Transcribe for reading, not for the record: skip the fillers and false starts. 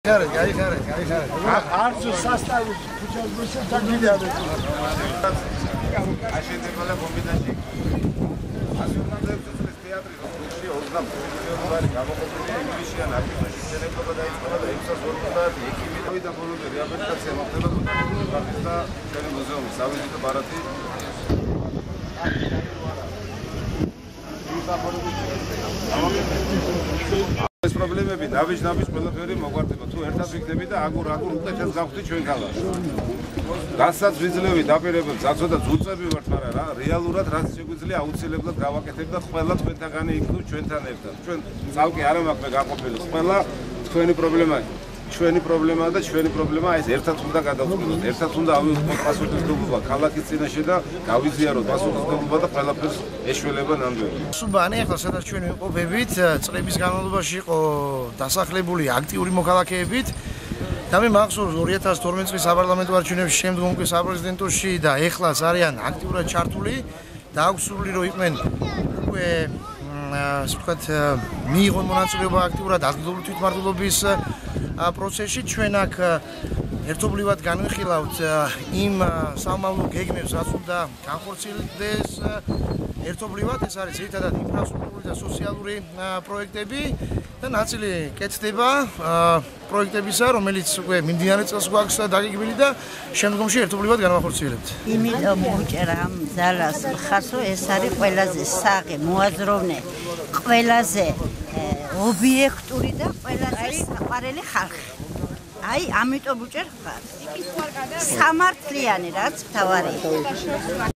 Arzu sastavu kuchas tagliare. Aședevale combinații. Asupra drepturilor teatri, și ozlam, milionari, avocopile, miliciani, artiști, celebri de aici, de aici, soldați, echipe, noi de acolo de reabilitație, notele, artista, care muzeum, s-a văzut barati. ეს პრობლემები ნავის ყველაფერი მოგვარდება თუ ერთად ვიქნები და აგურ უკეთეს გავხდი ჩვენ ქალაქს. რასაც ვიძლევი დაპირებებს, აცოდა ძუწები ვართ, მაგრამ რა რეალურად რაც შეგვიძლია აუცილებლად გავაკეთებ და ყველა თქვენთაგანი იქნებ ჩვენთან ერთად. ჩვენ ძალკე არ მაქვს მე გაყოფილი. ყველა თქვენი პრობლემაა. ჩვენი პრობლემაა და ჩვენი პრობლემაა ეს ერთად უნდა გადავწყვეტოთ. ერთად უნდა ავიღოთ პასუხისმგებლობა ქალაქის წინაშე და გავიზიაროთ პასუხისმგებლობა და ყველაფერს ეშველება ნამდვილად. სუბანი ახლა სადაც ჩვენ ვიმყოფებით, წლების განმავლობაში იყო დასახლებული აქტიური მოქალაქეებით და მე მახსოვს 2012 წლის საპარლამენტო არჩევნების შემდგომ უკვე საპრეზიდენტოში და ეხლაც არიან აქტიურად ჩართული და აქვს სურვილი რომ იყვნენ უკვე ასე ვთქვათ მიიღონ მონაწილეობა აქტიურად ადგილობრივი თვითმმართველობის პროცესში ჩვენ აქ ერთობლივად განვიხილავთ იმ სამომავლო გეგმებს რაც უნდა განხორციელდეს ერთობლივად ეს არის ერთადად ინფრასტრუქტურული და სოციალური პროექტები და ნაწილი კეთდება პროექტებისა რომელიც უკვე მიმდინარე წელს გვაქვს დაგეგმილი და შემდგომში ერთობლივად განვახორციელებთ. იმიტომ მოუჭერა ამ ძალას ხარს რომ ეს არის ყველაზე საღი მოაზროვნე ყველაზე ობიექტური და ყველაზე საყვარელი ხალხი. აი, ამიტომ უჭერ ხარ. სამართლიანი რაც მთავარია.